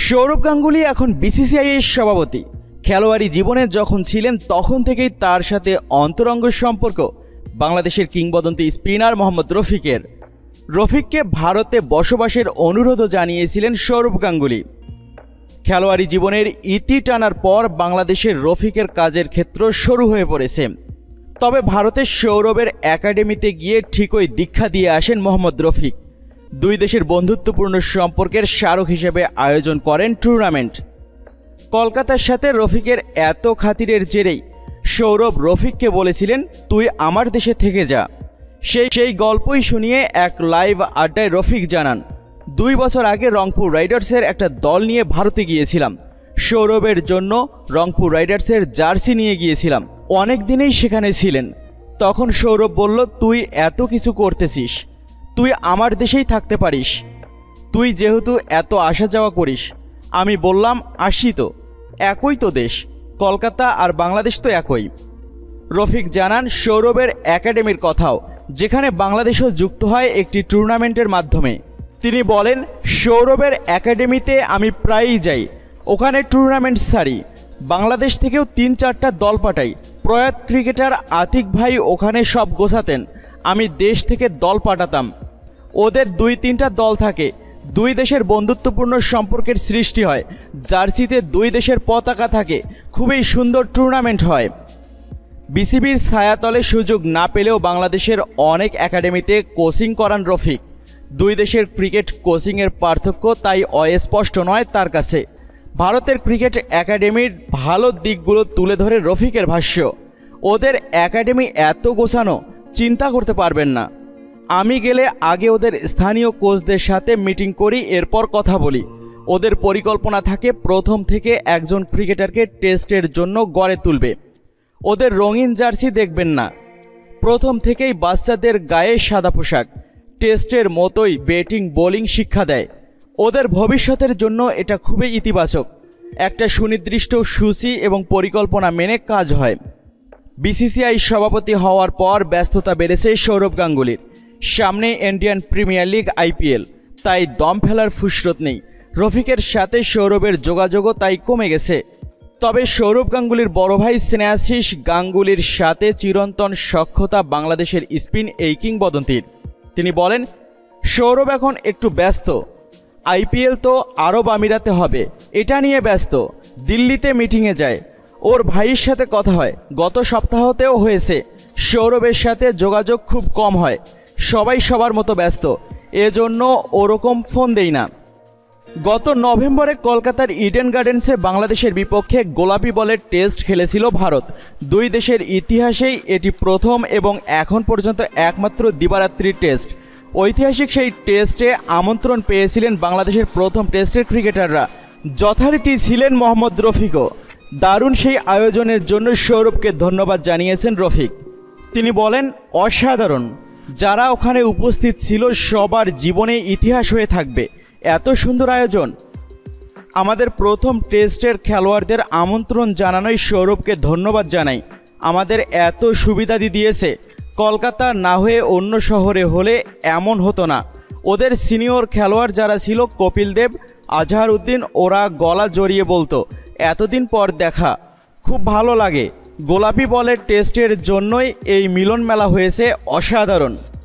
সৌরভ গাঙ্গুলী এখন বিসিসিআইয়ের সভাপতি। খেলোয়াড়ি জীবনে যখন ছিলেন তখন থেকেই তার সাথে অন্তরঙ্গ সম্পর্ক বাংলাদেশের কিংবদন্তি স্পিনার মোহাম্মদ রফিকের। রফিককে ভারতে বসবাসের অনুরোধও জানিয়েছিলেন সৌরভ গাঙ্গুলী। খেলোয়াড়ি জীবনের ইতি টানার পর বাংলাদেশের রফিকের কাজের ক্ষেত্র শুরু হয়ে পড়েছে। তবে ভারতের সৌরভের একাডেমিতে গিয়ে ঠিকই দীক্ষা দিয়ে আসেন মোহাম্মদ রফিক। দুই দেশের বন্ধুত্বপূর্ণ সম্পর্কের স্মারক হিসেবে আয়োজন করেন টুর্নামেন্ট। কলকাতার সাথে রফিকের এত খাতিরের জেরেই সৌরভ রফিককে বলেছিলেন, তুই আমার দেশে থেকে যা। সেই গল্পই শুনিয়ে এক লাইভ আড্ডায় রফিক জানান, 2 বছর আগে রংপুর রাইডার্সের একটা দল নিয়ে ভারতে গিয়েছিলাম। সৌরভের জন্য রংপুর রাইডার্সের জার্সি নিয়ে গিয়েছিলাম। অনেক দিনেই সেখানে ছিলেন। তখন সৌরভ বলল, তুই এত কিছু করতেছিস, তুই আমার দেশেই থাকতে পারিস। তুই যেহেতু এত আসা যাওয়া করিস। আমি বললাম, আসি তো, একই তো দেশ, কলকাতা আর বাংলাদেশ তো একই। রফিক জানান সৌরভের একাডেমির কথাও, যেখানে বাংলাদেশও যুক্ত হয় একটি টুর্নামেন্টের মাধ্যমে। তিনি বলেন, সৌরভের একাডেমিতে আমি প্রায়ই যাই, ওখানে টুর্নামেন্ট সারি। বাংলাদেশ থেকেও 3-4টা দল পাঠাই। প্রয়াত ক্রিকেটার আতিক ভাই ওখানে সব গোছাতেন, আমি দেশ থেকে দল পাঠাতাম। ওদের 2-3টা দল থাকে, দুই দেশের বন্ধুত্বপূর্ণ সম্পর্কের সৃষ্টি হয়। জার্সিতে দুই দেশের পতাকা থাকে, খুবই সুন্দর টুর্নামেন্ট হয়। বিসিবির ছায়াতলে সুযোগ না পেলেও বাংলাদেশের অনেক একাডেমিতে কোচিং করান রফিক। দুই দেশের ক্রিকেট কোচিংয়ের পার্থক্য তাই অস্পষ্ট নয় তার কাছে। ভারতের ক্রিকেট একাডেমির ভালো দিকগুলো তুলে ধরে রফিকের ভাষ্য, ওদের একাডেমি এত গোছানো, চিন্তা করতে পারবেন না। আমি গেলে আগে ওদের স্থানীয় কোচদের সাথে মিটিং করি, এরপর কথা বলি। ওদের পরিকল্পনা থাকে প্রথম থেকে একজন ক্রিকেটারকে টেস্টের জন্য গড়ে তুলবে। ওদের রঙিন জার্সি দেখবেন না, প্রথম থেকেই বাচ্চাদের গায়ে সাদা পোশাক। টেস্টের মতোই ব্যাটিং বোলিং শিক্ষা দেয়। ওদের ভবিষ্যতের জন্য এটা খুবই ইতিবাচক। একটা সুনির্দিষ্ট সূচি এবং পরিকল্পনা মেনে কাজ হয়। বিসিসিআই সভাপতি হওয়ার পর ব্যস্ততা বেড়েছে সৌরভ গাঙ্গুলীর। সামনে ইন্ডিয়ান প্রিমিয়ার লিগ IPL, তাই দম ফেলার ফুসরত নেই। রফিকের সাথে সৌরভের যোগাযোগও তাই কমে গেছে। তবে সৌরভ গাঙ্গুলীর বড় ভাই স্নেহাশিস গাঙ্গুলীর সাথে চিরন্তন সখ্যতা বাংলাদেশের স্পিন এই কিংবদন্তির। তিনি বলেন, সৌরভ এখন একটু ব্যস্ত, IPL তো আরব আমিরাতে হবে, এটা নিয়ে ব্যস্ত। দিল্লিতে মিটিংয়ে যায়, ওর ভাইয়ের সাথে কথা হয়, গত সপ্তাহতেও হয়েছে। সৌরভের সাথে যোগাযোগ খুব কম হয়, সবাই সবার মতো ব্যস্ত, এজন্য ওরকম ফোন দেই না। গত নভেম্বরে কলকাতার ইডেন গার্ডেন্সে বাংলাদেশের বিপক্ষে গোলাপি বলের টেস্ট খেলেছিল ভারত। দুই দেশের ইতিহাসেই এটি প্রথম এবং এখন পর্যন্ত একমাত্র দিবারাত্রির টেস্ট। ঐতিহাসিক সেই টেস্টে আমন্ত্রণ পেয়েছিলেন বাংলাদেশের প্রথম টেস্টের ক্রিকেটাররা, যথারীতি ছিলেন মোহাম্মদ রফিকও। দারুণ সেই আয়োজনের জন্য সৌরভকে ধন্যবাদ জানিয়েছেন রফিক। তিনি বলেন, অসাধারণ, যারা ওখানে উপস্থিত ছিল সবার জীবনে ইতিহাস হয়ে থাকবে, এত সুন্দর আয়োজন। আমাদের প্রথম টেস্টের খেলোয়াড়দের আমন্ত্রণ জানানোই সৌরভকে ধন্যবাদ জানাই। আমাদের এত সুবিধা দিয়েছে, কলকাতা না হয়ে অন্য শহরে হলে এমন হতো না। ওদের সিনিয়র খেলোয়াড় যারা ছিল, কপিল দেব, আজহার উদ্দিন, ওরা গলা জড়িয়ে বলতো, এতদিন পর দেখা, খুব ভালো লাগে। গোলাপি বলের টেস্টের জন্যই এই মিলন মেলা হয়েছে, অসাধারণ।